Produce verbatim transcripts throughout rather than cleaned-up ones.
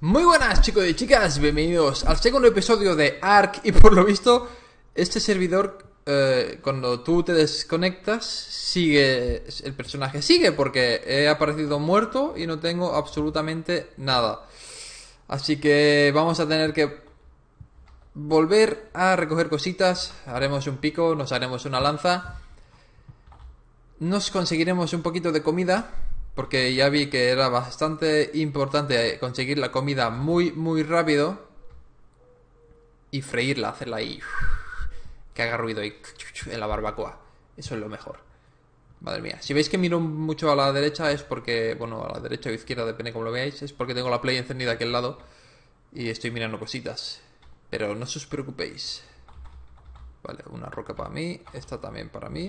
Muy buenas chicos y chicas, bienvenidos al segundo episodio de Ark. Y por lo visto, este servidor, eh, cuando tú te desconectas, sigue, el personaje sigue porque he aparecido muerto y no tengo absolutamente nada. Así que vamos a tener que volver a recoger cositas. Haremos un pico, nos haremos una lanza. Nos conseguiremos un poquito de comida, porque ya vi que era bastante importante conseguir la comida muy, muy rápido. Y freírla, hacerla ahí, que haga ruido ahí en la barbacoa. Eso es lo mejor. Madre mía, si veis que miro mucho a la derecha es porque, bueno, a la derecha o izquierda, depende como lo veáis, es porque tengo la Play encendida aquí al lado y estoy mirando cositas. Pero no os preocupéis. Vale, una roca para mí, esta también para mí.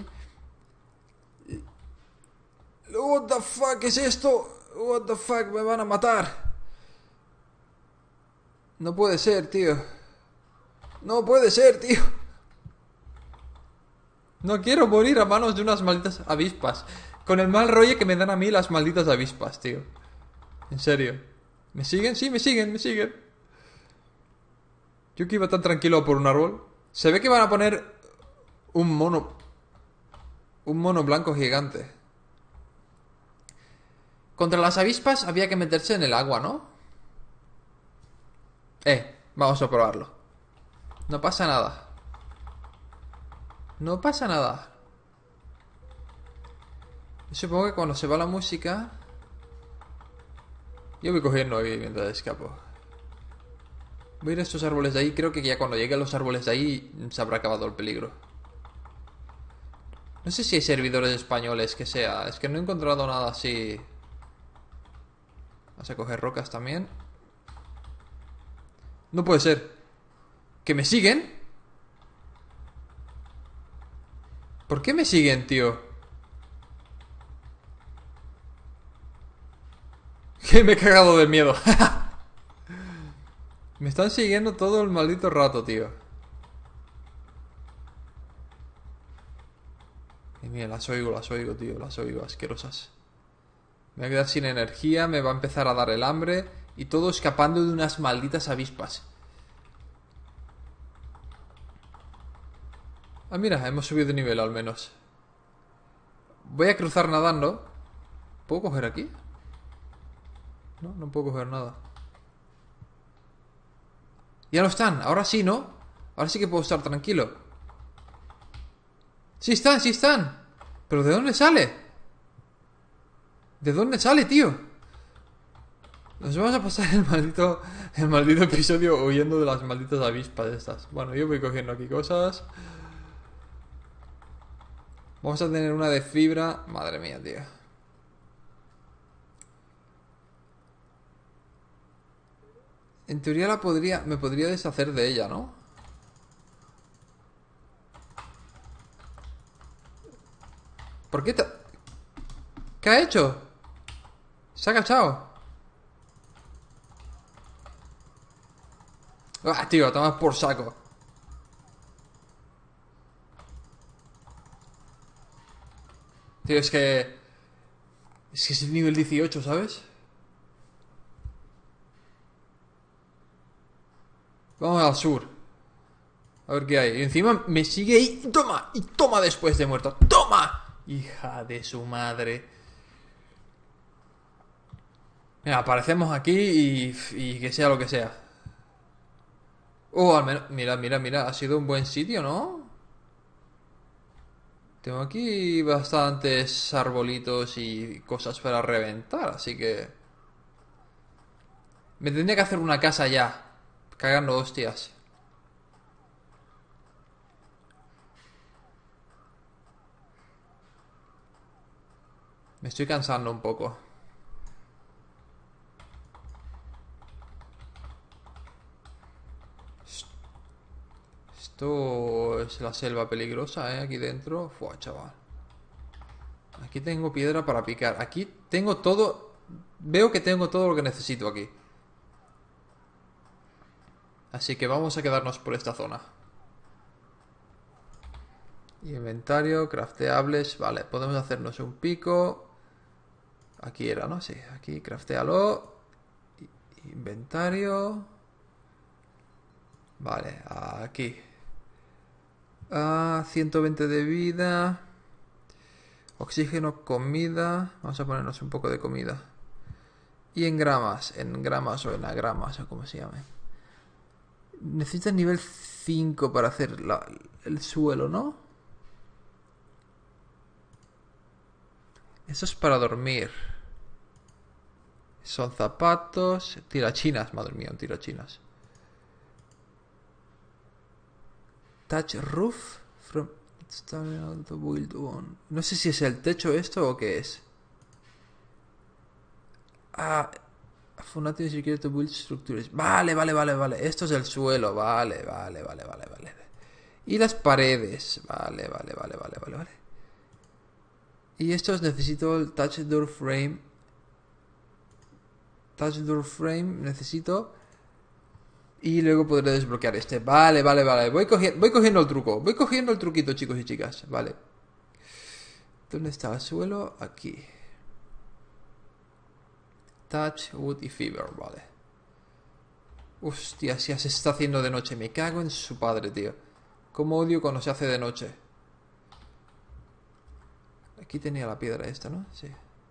What the fuck es esto? What the fuck, me van a matar. No puede ser, tío. No puede ser, tío. No quiero morir a manos de unas malditas avispas. Con el mal rollo que me dan a mí las malditas avispas, tío. En serio. ¿Me siguen? Sí, me siguen, me siguen. Yo que iba tan tranquilo por un árbol. Se ve que van a poner un mono. Un mono blanco gigante. Contra las avispas había que meterse en el agua, ¿no? Eh, vamos a probarlo. No pasa nada. No pasa nada. Supongo que cuando se va la música... Yo voy cogiendo ahí mientras escapo. Voy a ir a estos árboles de ahí. Creo que ya cuando llegue a los árboles de ahí se habrá acabado el peligro. No sé si hay servidores españoles que sea. Es que no he encontrado nada así. Vamos a coger rocas también. No puede ser. ¿Que me siguen? ¿Por qué me siguen, tío? Que me he cagado de miedo. Me están siguiendo todo el maldito rato, tío. Y mira, las oigo, las oigo, tío. Las oigo, asquerosas. Me voy a quedar sin energía, me va a empezar a dar el hambre. Y todo escapando de unas malditas avispas. Ah, mira, hemos subido de nivel al menos. Voy a cruzar nadando. ¿Puedo coger aquí? No, no puedo coger nada. Ya no están, ahora sí, ¿no? Ahora sí que puedo estar tranquilo. Sí están, sí están. ¿Pero de dónde sale? ¿De dónde sale, tío? Nos vamos a pasar el maldito El maldito episodio huyendo de las malditas avispas estas. Bueno, yo voy cogiendo aquí cosas. Vamos a tener una de fibra. Madre mía, tío. En teoría la podría... Me podría deshacer de ella, ¿no? ¿Por qué te... ¿Qué ha hecho? Se ha agachado. Ah, tío, toma por saco. Tío, es que... Es que es el nivel dieciocho, ¿sabes? Vamos al sur. A ver qué hay. Y encima me sigue ahí. Y toma. Y toma después de muerto. ¡Toma! Hija de su madre. Mira, aparecemos aquí y, y que sea lo que sea. Oh, al menos... Mira, mira, mira. Ha sido un buen sitio, ¿no? Tengo aquí bastantes arbolitos y cosas para reventar, así que... Me tendría que hacer una casa ya. Cagando hostias. Me estoy cansando un poco. Esto es la selva peligrosa, ¿eh? Aquí dentro. Fua, chaval. Aquí tengo piedra para picar. Aquí tengo todo... Veo que tengo todo lo que necesito aquí. Así que vamos a quedarnos por esta zona. Inventario, crafteables. Vale, podemos hacernos un pico. Aquí era, ¿no? Sí, aquí, craftealo. Y, Inventario. Vale, aquí. Ah, ciento veinte de vida. Oxígeno, comida. Vamos a ponernos un poco de comida. Y en gramas, en gramas o en agramas o como se llame. Necesitas nivel cinco para hacer la, el suelo, ¿no? Eso es para dormir. Son zapatos. Tirachinas, madre mía, un tirachinas. Touch roof from starting out the build one. No sé si es el techo esto o qué es. Ah, Funati secret to build structures. Vale, vale, vale, vale. Esto es el suelo. Vale, vale, vale, vale, vale. Y las paredes. Vale, vale, vale, vale, vale, vale. Y estos necesito el touch door frame. Touch door frame necesito. Y luego podré desbloquear este. Vale, vale, vale. Voy cogiendo, voy cogiendo el truco. Voy cogiendo el truquito, chicos y chicas. Vale. ¿Dónde está el suelo? Aquí. Touch, wood y fever. Vale. Hostia, si se está haciendo de noche. Me cago en su padre, tío. Cómo odio cuando se hace de noche. Aquí tenía la piedra esta, ¿no? Sí.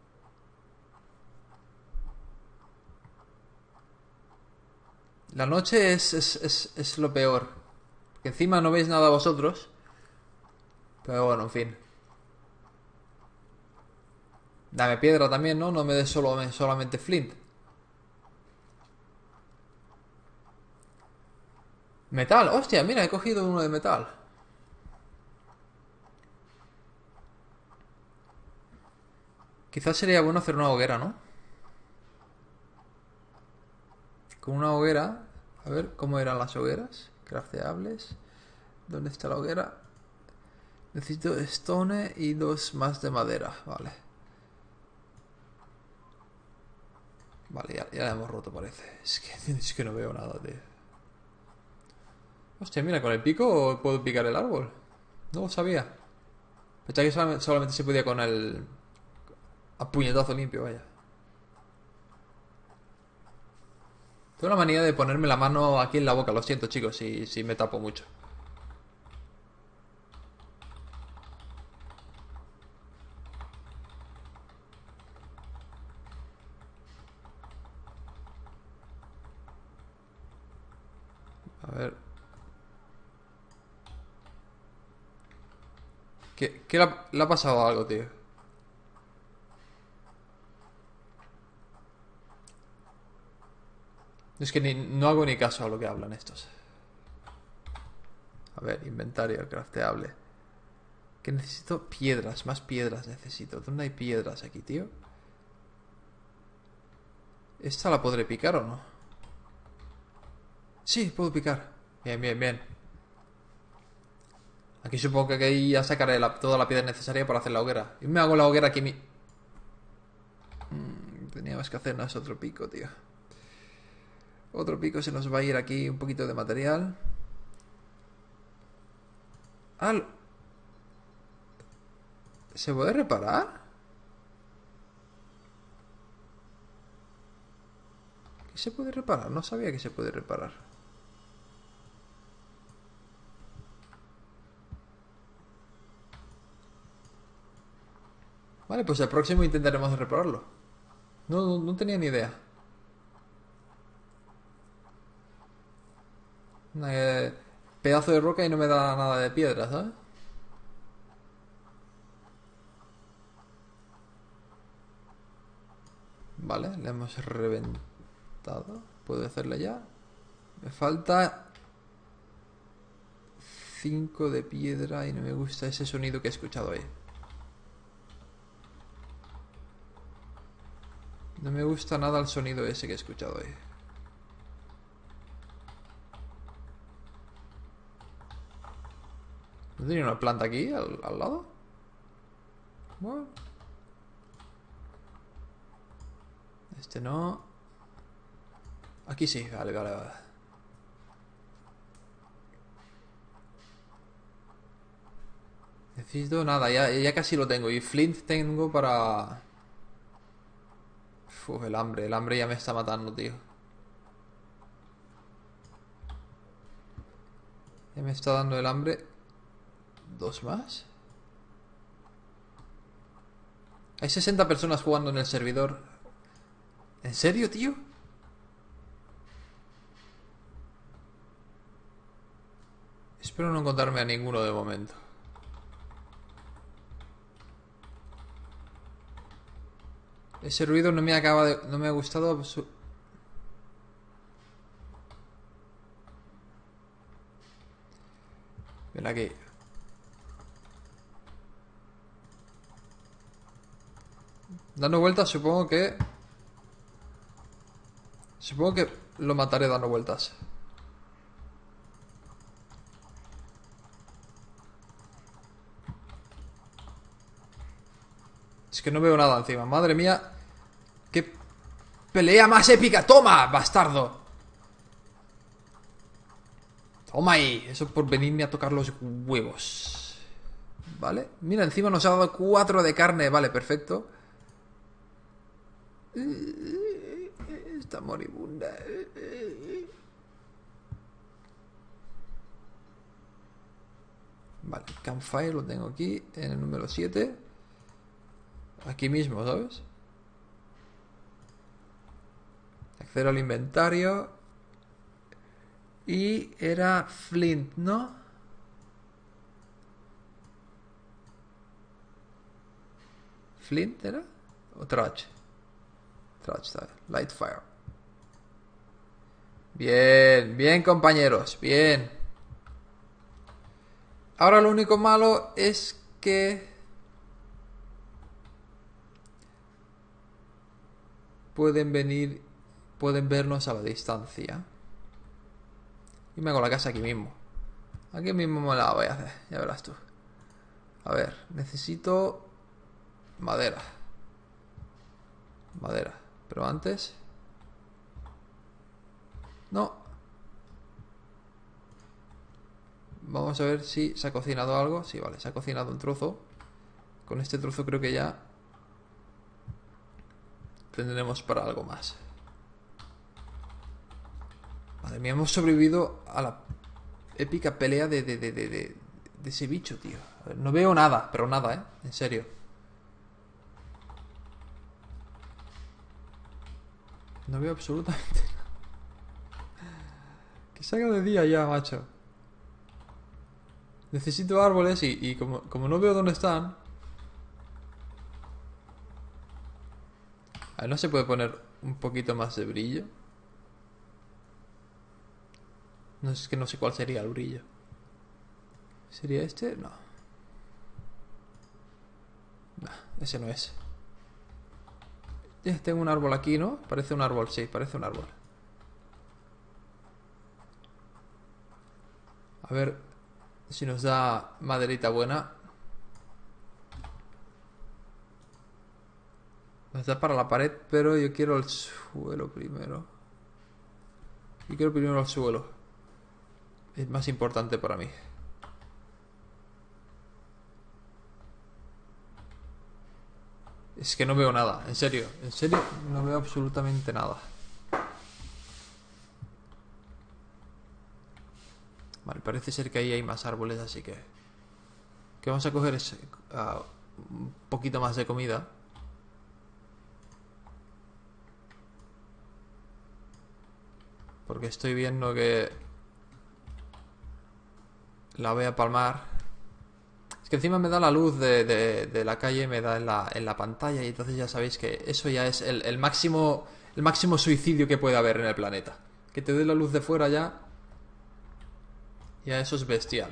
La noche es, es, es, es lo peor. Que encima no veis nada vosotros. Pero bueno, en fin. Dame piedra también, ¿no? No me des solo, solamente flint. Metal, hostia, mira, he cogido uno de metal. Quizás sería bueno hacer una hoguera, ¿no? Con una hoguera. A ver, ¿cómo eran las hogueras? Crafteables. ¿Dónde está la hoguera? Necesito stone y dos más de madera. Vale. Vale, ya, ya la hemos roto, parece. Es que, es que no veo nada, tío. Hostia, mira, con el pico puedo picar el árbol. No lo sabía. Pensaba que solamente, solamente se podía con el... a puñetazo limpio, vaya. Tengo la manía de ponerme la mano aquí en la boca. Lo siento, chicos, si, si me tapo mucho. A ver. ¿Qué, qué le, ha, le ha pasado algo, tío? Es que ni, no hago ni caso a lo que hablan estos. A ver, inventario, crafteable. Que necesito piedras, más piedras necesito. ¿Dónde hay piedras aquí, tío? ¿Esta la podré picar o no? Sí, puedo picar. Bien, bien, bien. Aquí supongo que aquí ya sacaré la, toda la piedra necesaria para hacer la hoguera. Y me hago la hoguera aquí mi... Mm, teníamos que hacernos otro pico, tío. Otro pico, se nos va a ir aquí un poquito de material. Ah, ¿se puede reparar? ¿Qué se puede reparar? No sabía que se puede reparar. Vale, pues el próximo intentaremos repararlo. No, no, no tenía ni idea. Eh, pedazo de roca y no me da nada de piedra, ¿sabes? Vale, le hemos reventado. ¿Puedo hacerle ya? Me falta cinco de piedra y no me gusta ese sonido que he escuchado ahí. No me gusta nada el sonido ese que he escuchado ahí. ¿No tenía una planta aquí al, al lado? Bueno. Este no. Aquí sí, vale, vale, vale. Necesito nada, ya, ya casi lo tengo. Y flint tengo para... Uf, el hambre, el hambre ya me está matando, tío. Ya me está dando el hambre. ¿Dos más? Hay sesenta personas jugando en el servidor. ¿En serio, tío? Espero no encontrarme a ninguno de momento. Ese ruido no me acaba de... No me ha gustado. Ven aquí. Dando vueltas, supongo que... Supongo que lo mataré dando vueltas. Es que no veo nada encima. Madre mía. ¡Qué pelea más épica! ¡Toma, bastardo! Toma ahí. Eso por venirme a tocar los huevos. Vale. Mira, encima nos ha dado cuatro de carne. Vale, perfecto. Está moribunda. Vale, Campfire lo tengo aquí. En el número siete. Aquí mismo, ¿sabes? Acceder al inventario. Y era Flint, ¿no? ¿Flint era? ¿O Trash? Trash, ¿sabes? Lightfire. Bien, bien, compañeros, bien. Ahora lo único malo es que... Pueden venir... Pueden vernos a la distancia. Y me hago la casa aquí mismo. Aquí mismo me la voy a hacer, ya verás tú. A ver, necesito... Madera. Madera. Pero antes... No. Vamos a ver si se ha cocinado algo. Sí, vale, se ha cocinado un trozo. Con este trozo creo que ya tendremos para algo más. Madre mía, hemos sobrevivido a la épica pelea de, de, de, de, de, de ese bicho, tío. A ver, no veo nada, pero nada, ¿eh? En serio. No veo absolutamente nada. Que salga de día ya, macho. Necesito árboles y, y como, como no veo dónde están... A ver, ¿no se puede poner un poquito más de brillo? No, es que no sé cuál sería el brillo. ¿Sería este? No. No, ese no es. Eh, tengo un árbol aquí, ¿no? Parece un árbol, sí, parece un árbol. A ver si nos da maderita buena. Nos da para la pared, pero yo quiero el suelo primero. Yo quiero primero el suelo. Es más importante para mí. Es que no veo nada, en serio. En serio, no veo absolutamente nada. Vale, parece ser que ahí hay más árboles, así que... Que vamos a coger es, uh, un poquito más de comida. Porque estoy viendo que... La voy a palmar. Es que encima me da la luz de, de, de la calle, me da en la, en la pantalla. Y entonces ya sabéis que eso ya es el, el máximo el máximo suicidio que puede haber en el planeta. Que te dé la luz de fuera ya. Ya eso es bestial.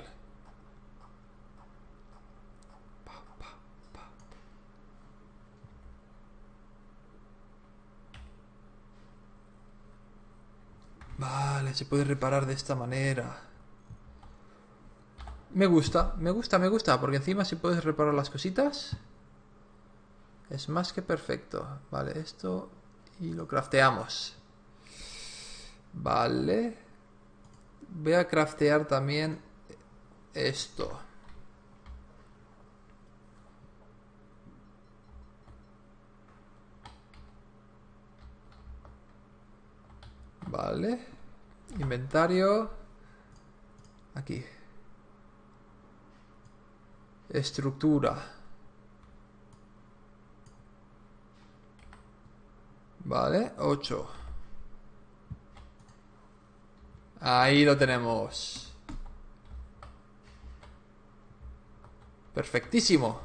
Vale, se puede reparar de esta manera. Me gusta, me gusta, me gusta. Porque encima si puedes reparar las cositas es más que perfecto. Vale, esto. Y lo crafteamos. Vale. Voy a craftear también esto. Vale. Inventario. Aquí. Estructura. Vale, ocho. Ahí lo tenemos. Perfectísimo.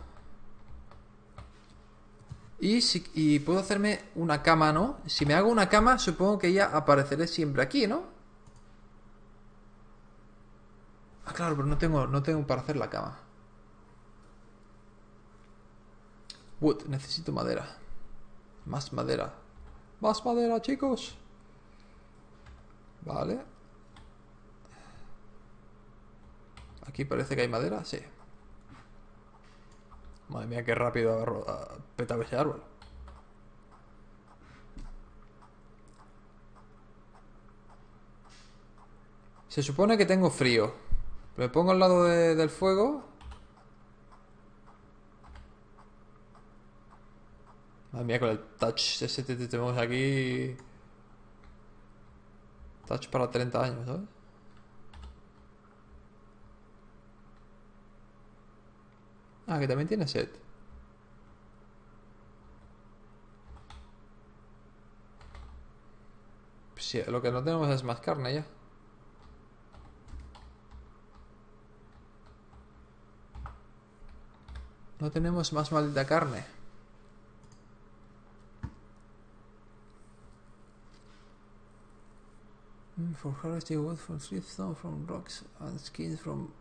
Y, si, y puedo hacerme una cama, ¿no? Si me hago una cama, supongo que ya apareceré siempre aquí, ¿no? Ah, claro, pero no tengo, no tengo para hacer la cama. Wood, necesito madera. Más madera. Más madera, chicos. Vale. Aquí parece que hay madera, sí. Madre mía, qué rápido agarro, a, petaba ese árbol. Se supone que tengo frío. Me pongo al lado de, del fuego. Madre mía, con el touch ese que tenemos aquí. Touch para treinta años, ¿sabes? Ah, que también tiene set. Sí, lo que no tenemos es más carne ya. No tenemos más maldita carne. For harvesting wood from slipstone, from rocks and skins from...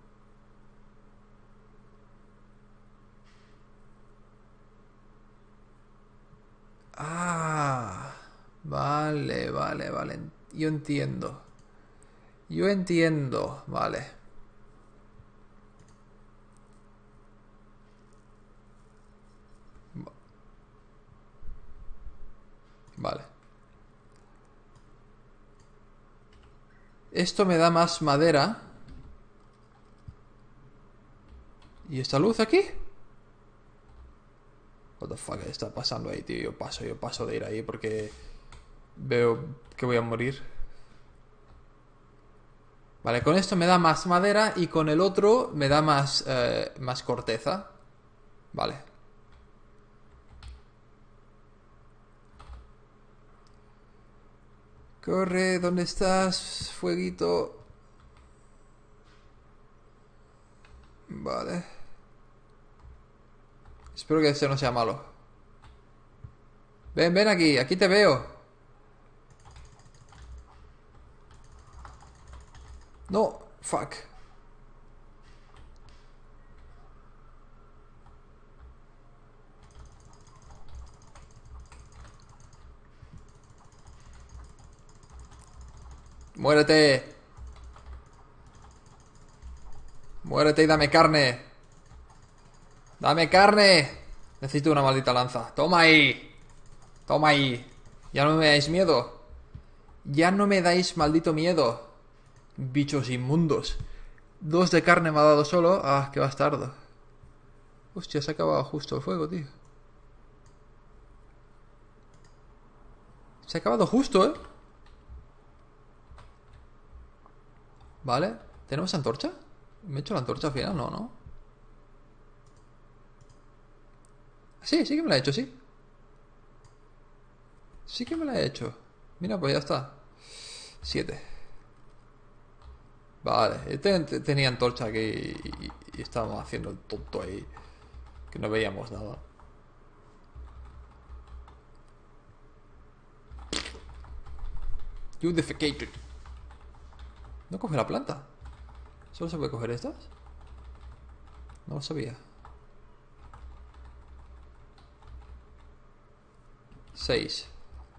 Ah, vale, vale, vale. Yo entiendo. Yo entiendo, vale. Vale. Esto me da más madera. ¿Y esta luz aquí? What the fuck está pasando ahí, tío. Yo paso, yo paso de ir ahí porque veo que voy a morir. Vale, con esto me da más madera y con el otro me da más, eh, más corteza. Vale. Corre, ¿dónde estás? Fueguito. Vale. Espero que este no sea malo. Ven, ven aquí, aquí te veo. No, fuck. Muérete. Muérete y dame carne. Dame carne. Necesito una maldita lanza. Toma ahí. Toma ahí. Ya no me dais miedo. Ya no me dais maldito miedo. Bichos inmundos. Dos de carne me ha dado solo. Ah, qué bastardo. Hostia, se ha acabado justo el fuego, tío. Se ha acabado justo, ¿eh? Vale. ¿Tenemos antorcha? ¿Me he hecho la antorcha al final? No, ¿no? Sí, sí que me la he hecho, sí. Sí que me la he hecho. Mira, pues ya está. Siete. Vale, tenía antorcha aquí y, y estábamos haciendo el tonto ahí. Que no veíamos nada. You defecated. No coge la planta. ¿Solo se puede coger estas? No lo sabía. Seis.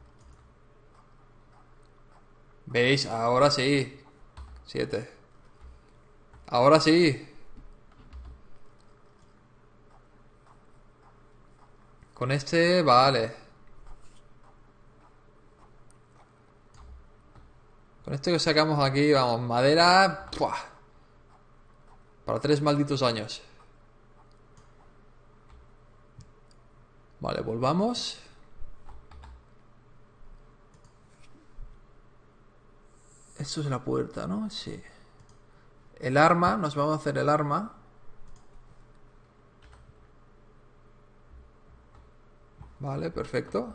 ¿Veis? Ahora sí. Siete. Ahora sí. Con este, vale. Con este que sacamos aquí, vamos, madera. ¡Puah! Para tres malditos años. Vale, volvamos. Esto es la puerta, ¿no? Sí. El arma, nos vamos a hacer el arma. Vale, perfecto.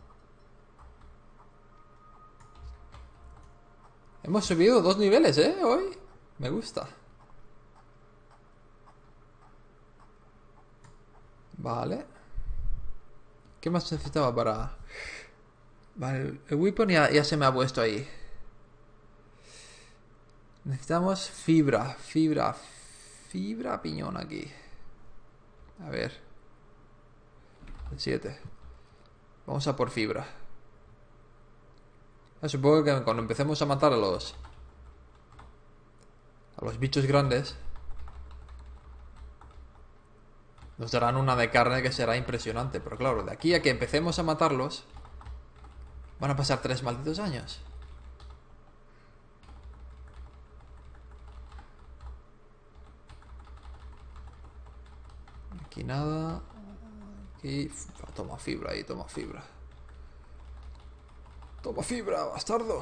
Hemos subido dos niveles, ¿eh? Hoy. Me gusta. Vale. ¿Qué más necesitaba para...? Vale, el weapon ya, ya se me ha puesto ahí. Necesitamos fibra, fibra, fibra piñón aquí. A ver. El siete. Vamos a por fibra. Ah, supongo que cuando empecemos a matar a los... A los bichos grandes... Nos darán una de carne que será impresionante. Pero claro, de aquí a que empecemos a matarlos... Van a pasar tres malditos años. Aquí nada. Aquí... Toma fibra ahí, toma fibra. Toma fibra, bastardo.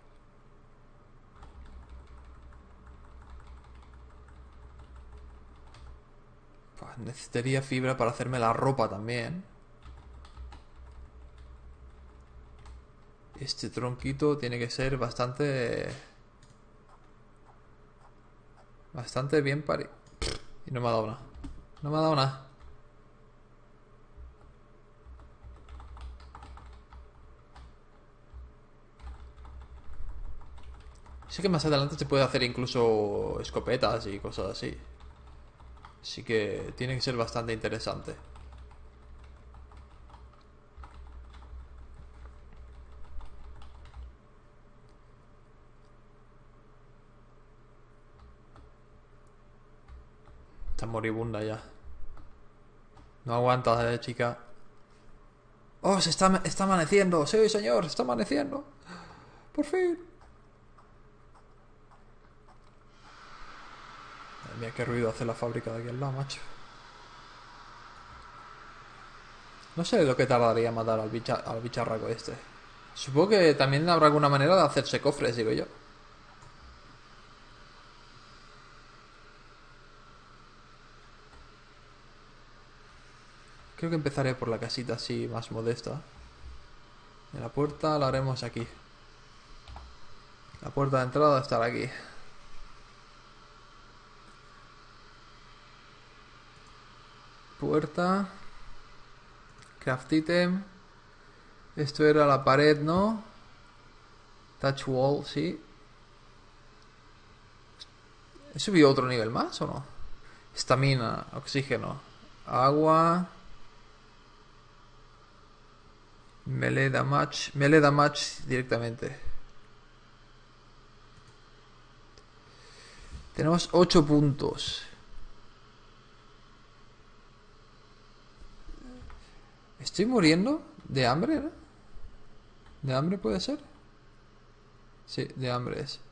Pues necesitaría fibra para hacerme la ropa también. Este tronquito tiene que ser bastante... Bastante bien pari... Y no me ha dado nada. No me ha dado nada. Sé que más adelante se puede hacer incluso escopetas y cosas así. Así que tiene que ser bastante interesante. Está moribunda ya. No aguanta, eh, chica. ¡Oh, se está, está amaneciendo! ¡Sí, señor! ¡Está amaneciendo! ¡Por fin! Madre mía, qué ruido hace la fábrica de aquí al lado, macho. No sé lo que tardaría matar al, bicha, al bicharraco este. Supongo que también habrá alguna manera de hacerse cofres, digo yo. Creo que empezaré por la casita así más modesta. Y la puerta la haremos aquí. La puerta de entrada estará aquí. Puerta. Craft item. Esto era la pared, ¿no? Touch wall, sí. ¿He subido otro nivel más o no? Estamina, oxígeno, agua. Melee damage. Melee damage directamente. Tenemos ocho puntos. ¿Estoy muriendo? ¿De hambre, no? ¿De hambre puede ser? Sí, de hambre es.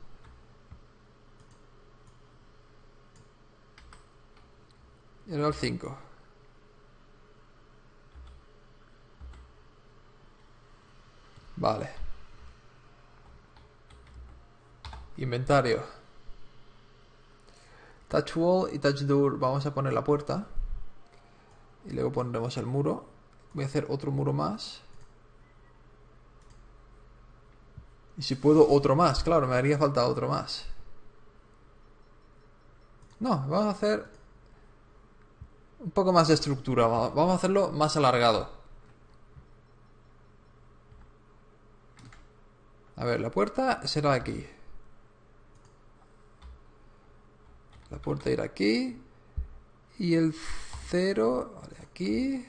Era el cinco. Vale. Inventario. Touch wall y touch door. Vamos a poner la puerta. Y luego pondremos el muro. Voy a hacer otro muro más. Y si puedo, otro más. Claro, me haría falta otro más. No, vamos a hacer un poco más de estructura. Vamos a hacerlo más alargado. A ver, la puerta será aquí. La puerta irá aquí. Y el cero... Vale, aquí.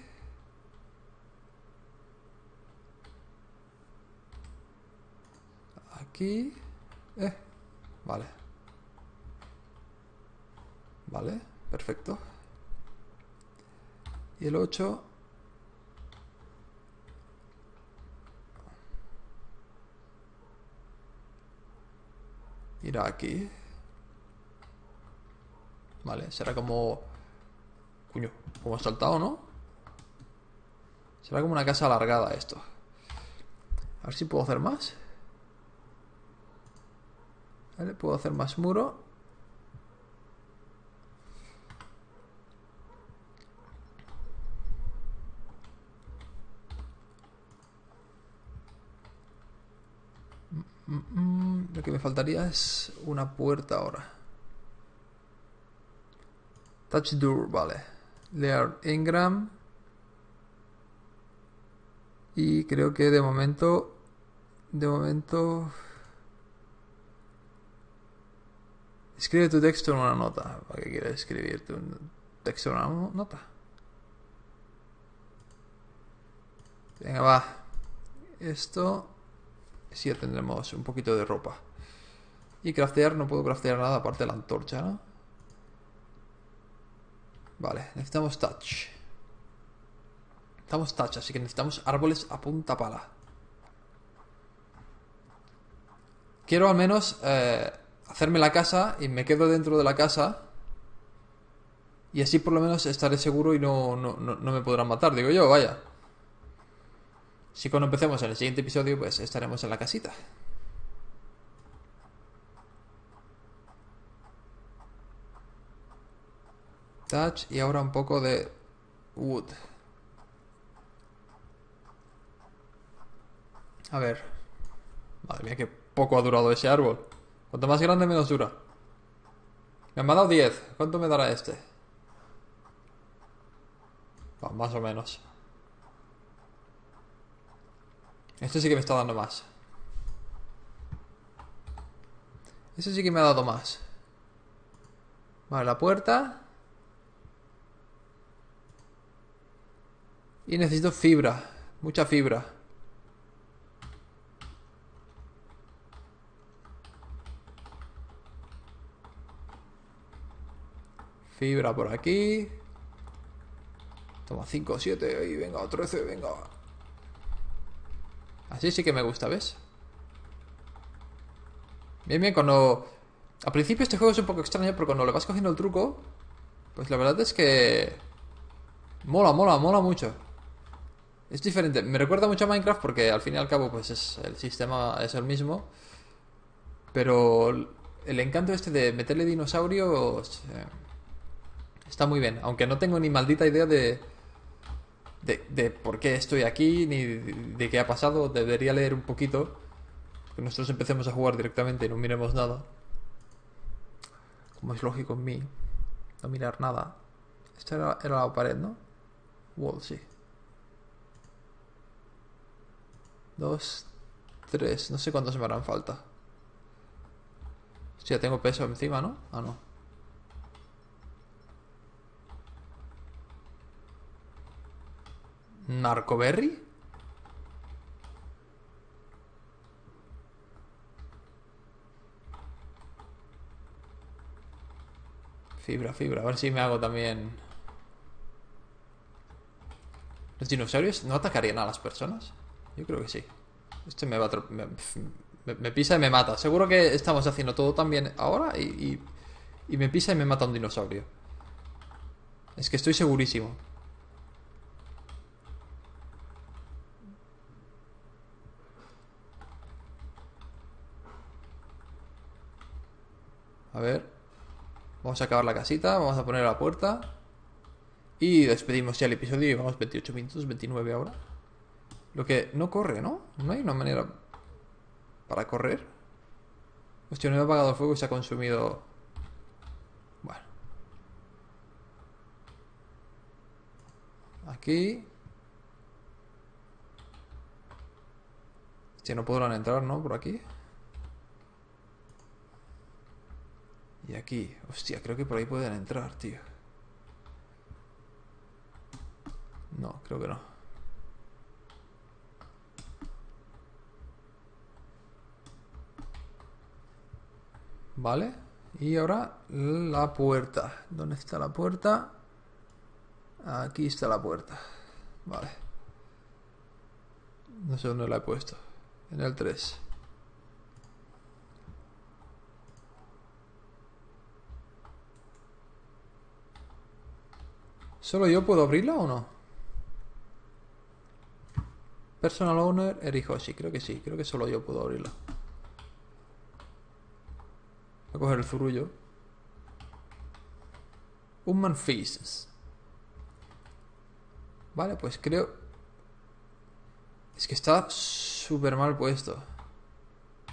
Aquí. Eh, vale. Vale, perfecto. Y el ocho. Irá aquí. Vale, será como... Coño, como ha saltado, ¿no? Será como una casa alargada esto. A ver si puedo hacer más. Vale, puedo hacer más muro. Mm, mm, lo que me faltaría es una puerta ahora. Touch door, vale. Lear Ingram. Y creo que de momento... De momento... Escribe tu texto en una nota. ¿Para qué quieres escribir tu texto en una nota? Venga, va. Esto... Sí, ya tendremos un poquito de ropa. Y craftear, no puedo craftear nada aparte de la antorcha, ¿no? Vale, necesitamos touch. Necesitamos touch, así que necesitamos árboles a punta pala. Quiero al menos eh, hacerme la casa y me quedo dentro de la casa. Y así por lo menos estaré seguro y no, no, no, no me podrán matar, digo yo, vaya. Si cuando empecemos en el siguiente episodio, pues estaremos en la casita. Touch y ahora un poco de wood. A ver. Madre mía, qué poco ha durado ese árbol. Cuanto más grande, menos dura. Me han dado diez. ¿Cuánto me dará este? Bah, más o menos. Este sí que me está dando más. Este sí que me ha dado más. Vale, la puerta. Y necesito fibra. Mucha fibra. Fibra por aquí. Toma cinco, siete. Y venga, trece, venga. Así sí que me gusta, ¿ves? Bien, bien, cuando... Al principio este juego es un poco extraño, pero cuando le vas cogiendo el truco, pues la verdad es que... Mola, mola, mola mucho. Es diferente. Me recuerda mucho a Minecraft porque al fin y al cabo, pues es el sistema es el mismo. Pero el encanto este de meterle dinosaurios eh, está muy bien. Aunque no tengo ni maldita idea de, de, de por qué estoy aquí, ni de, de qué ha pasado. Debería leer un poquito. Que nosotros empecemos a jugar directamente y no miremos nada. Como es lógico en mí. No mirar nada. Esta era, era la pared, ¿no? Wall, sí. Dos, tres. No sé cuántos me harán falta. Hostia, tengo peso encima, ¿no? Ah, no. ¿Narcoberry? Fibra, fibra. A ver si me hago también... ¿Los dinosaurios no atacarían a las personas? Yo creo que sí. Este me va a... Me, me, me pisa y me mata. Seguro que estamos haciendo todo tan bien ahora y, y, y me pisa y me mata un dinosaurio. Es que estoy segurísimo. A ver. Vamos a acabar la casita. Vamos a poner la puerta. Y despedimos ya el episodio. Llevamos veintiocho minutos, veintinueve ahora. Lo que no corre, ¿no? No hay una manera para correr. Hostia, no he apagado el fuego y se ha consumido... Bueno. Aquí. Hostia, no podrán entrar, ¿no? Por aquí. Y aquí. Hostia, creo que por ahí pueden entrar, tío. No, creo que no. Vale. Y ahora la puerta. ¿Dónde está la puerta? Aquí está la puerta. Vale. No sé dónde la he puesto. En el tres. ¿Solo yo puedo abrirla o no? Personal owner, Erihoshi. Creo que sí. Creo que solo yo puedo abrirla. Voy a coger el zurullo. Human Faces. Vale, pues creo... Es que está súper mal puesto.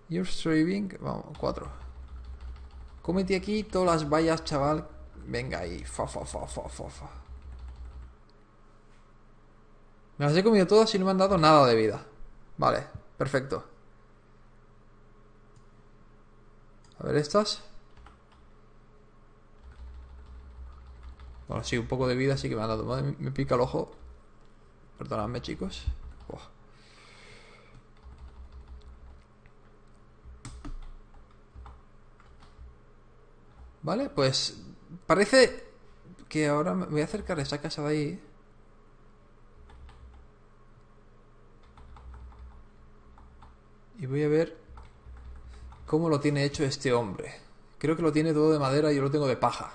You're striving. Vamos, cuatro. Cómete aquí todas las vallas, chaval. Venga ahí. Fa, fa, fa, fa, fa, fa. Me las he comido todas y no me han dado nada de vida. Vale, perfecto. A ver estas. Bueno, sí, un poco de vida sí que me han dado. Madre, me pica el ojo. Perdonadme, chicos. Buah. Vale, pues parece que ahora me voy a acercar a esa casa de ahí. Y voy a ver cómo lo tiene hecho este hombre. Creo que lo tiene todo de madera y yo lo tengo de paja.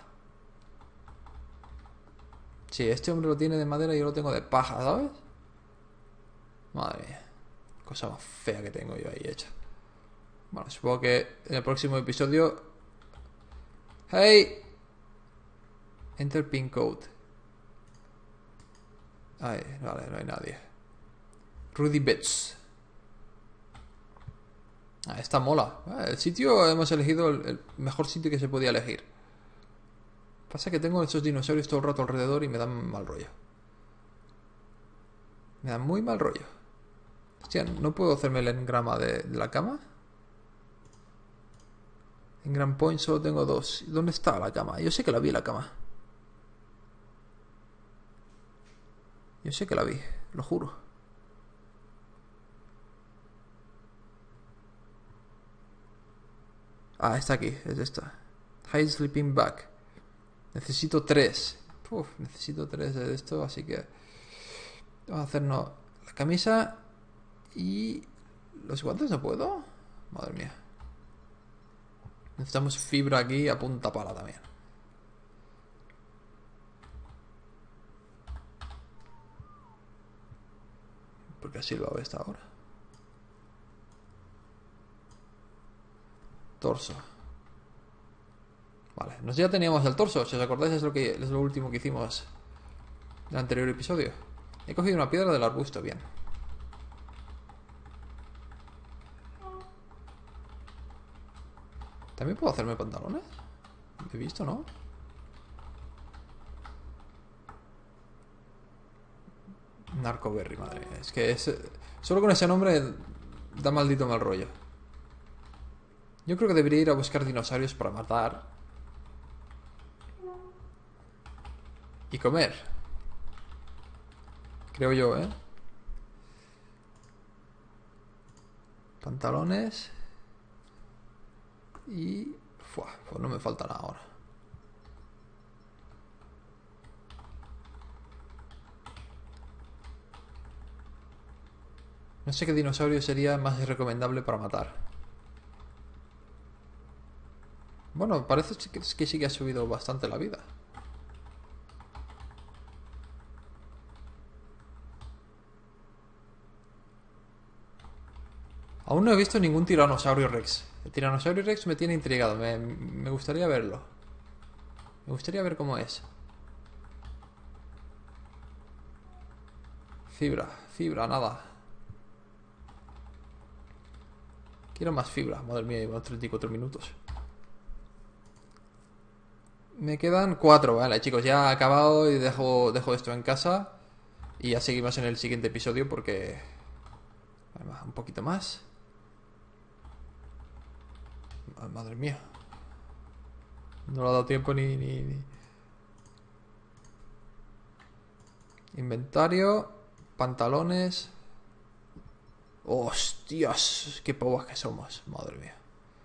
Sí, este hombre lo tiene de madera y yo lo tengo de paja, ¿sabes? Madre mía. Cosa más fea que tengo yo ahí hecha. Bueno, supongo que en el próximo episodio... ¡Hey! Enter pin code. Ay, vale, no hay nadie. Rudy Bits. Ah, esta mola. Ah, el sitio, hemos elegido el, el mejor sitio que se podía elegir. Pasa que tengo esos dinosaurios todo el rato alrededor y me dan mal rollo. Me dan muy mal rollo. Hostia, ¿no puedo hacerme el engrama de, de la cama? Engram point solo tengo dos. ¿Dónde está la cama? Yo sé que la vi la cama. Yo sé que la vi, lo juro. Ah, está aquí, es esta. Hide sleeping bag. Necesito tres. Uf, necesito tres de esto, así que vamos a hacernos la camisa y los guantes. ¿No puedo? Madre mía. Necesitamos fibra aquí a punta pala también. Porque así lo hago esta ahora. Torso. Vale, nos ya teníamos el torso. Si os acordáis, es lo, que, es lo último que hicimos en el anterior episodio. He cogido una piedra del arbusto, bien. ¿También puedo hacerme pantalones? He visto, ¿no? Narcoberry, madre mía. Es que es, solo con ese nombre da maldito mal rollo. Yo creo que debería ir a buscar dinosaurios para matar. Y comer. Creo yo, ¿eh? Pantalones. Y... Fua, pues no me falta nada ahora. No sé qué dinosaurio sería más recomendable para matar. Bueno, parece que sí que ha subido bastante la vida. Aún no he visto ningún tiranosaurio rex. El tiranosaurio rex me tiene intrigado. Me, me gustaría verlo. Me gustaría ver cómo es. Fibra, fibra, nada. Quiero más fibra. Madre mía, llevo treinta y cuatro minutos. Me quedan cuatro, vale, chicos, ya he acabado y dejo, dejo esto en casa. Y ya seguimos en el siguiente episodio porque... Un poquito más. Madre mía. No le ha dado tiempo ni... ni, ni. Inventario. Pantalones. Hostias, qué pavas que somos. Madre mía.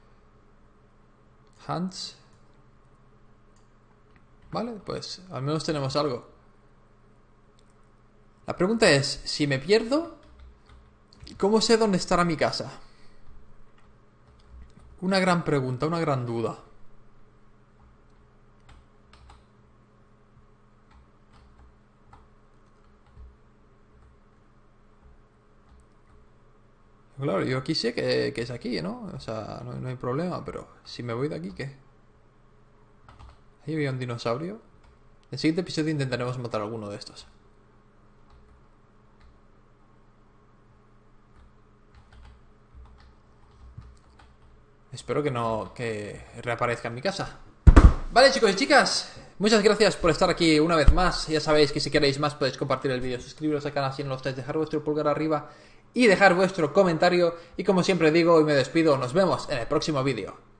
Hands. Vale, pues al menos tenemos algo. La pregunta es, si me pierdo, ¿cómo sé dónde estará mi casa? Una gran pregunta, una gran duda. Claro, yo aquí sé que, que es aquí, ¿no? O sea, no, no hay problema, pero si me voy de aquí, ¿qué? Ahí había un dinosaurio. En el siguiente episodio intentaremos matar a alguno de estos. Espero que no, que reaparezca en mi casa. Vale, chicos y chicas, muchas gracias por estar aquí una vez más. Ya sabéis que si queréis más podéis compartir el vídeo, suscribiros al canal si no lo estáis, dejar vuestro pulgar arriba y dejar vuestro comentario. Y como siempre digo y me despido, nos vemos en el próximo vídeo.